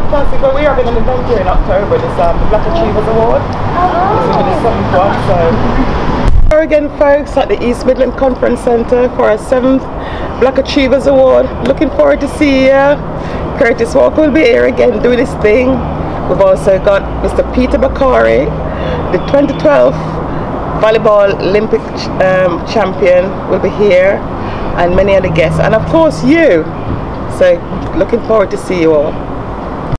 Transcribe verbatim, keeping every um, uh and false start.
fantastic. Well, we are having an event here in October, this um, Black Achievers Award. This will be the seventh one, so. Here again, folks, at the East Midland Conference Centre for our seventh Black Achievers Award. Looking forward to see you. Curtis Walker will be here again doing his thing. We've also got Mister Peter Bakari, the twenty twelve volleyball Olympic um, champion, will be here, and many other guests, and of course you. So looking forward to see you all.